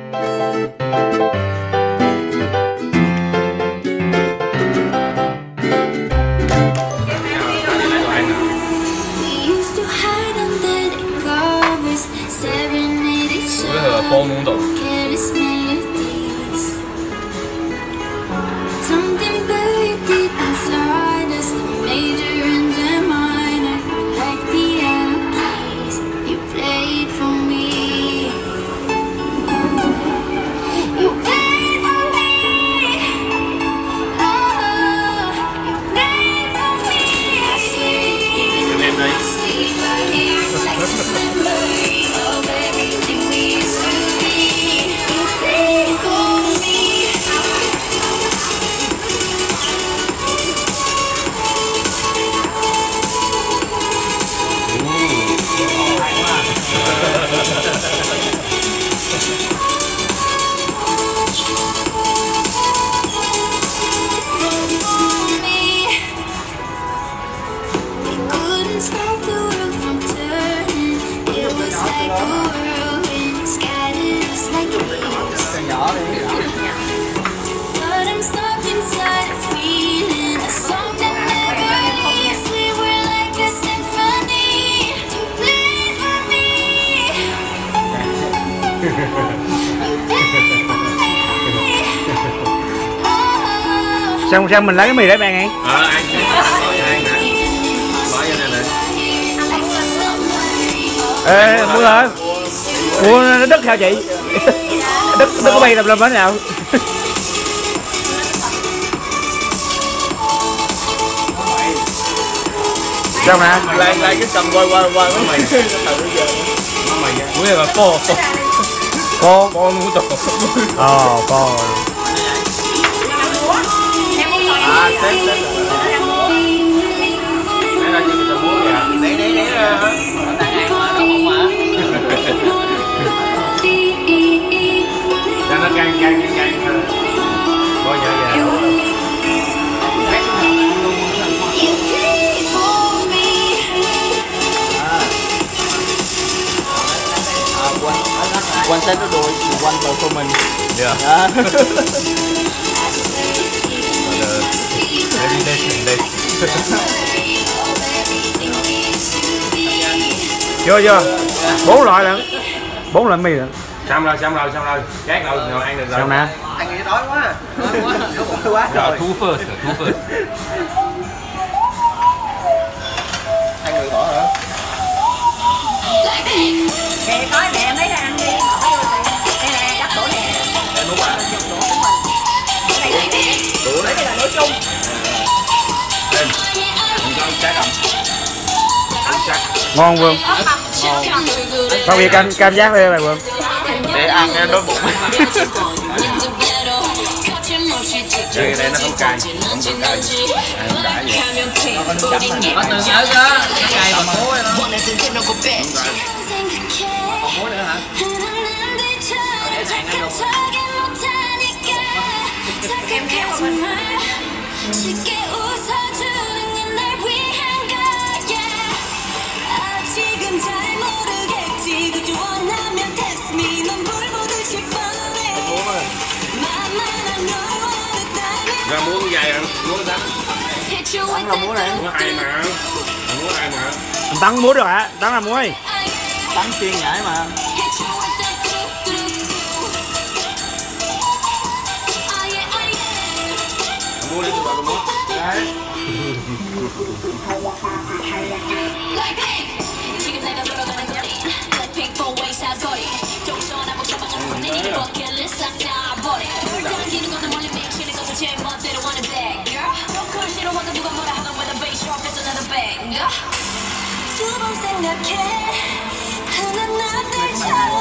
幫窿度。 Xong mình lấy cái mì đấy bạn ăn. Ăn nè. Bỏ vô nè. Ê, mua rồi. Ủa, nó đứt sao chị? Đứt có bay làm bánh nào? Sao nè? Lai cái cầm qua cái mày. Ủa là po. Po nó to. Po. Đấy là như người ta muốn kìa. Đấy cho nó căng coi nhớ về. One set nó đôi, one performance. Yeah. Chưa 4 loại lận, 4 loại mì lận. Xong rồi chát rồi ăn được rồi. Xong nè. Ăn gì đói quá, đói quá rồi. Thu first. Hai người bỏ hả? Kệ nói mẹ em lấy ra ăn đi, bỏ vô thì đây nè, cắt đũa nè. Em đúng rồi. Cái này nè, đũa này là đũa chung. Lên, mình cho chát không? Ngon Vương. Sao bị cam giác đây này Vương? Để ăn cái đói bụng. Đây nó không cay, không được cay. Không đã vậy. Có từng nhớ chứ, cay còn muối nữa. Còn muối nữa hả? Để thằng ăn luôn. Ra muốn dài không? Muốn đó. Tắn là muối này. Muốn ai mà? Muốn ai mà? Tắn muối được hả? Tắn là muối. Tắn chiên nhảy mà. Mua đi tụi bạn mua. Đấy. 두번 생각해 하나 남들 잘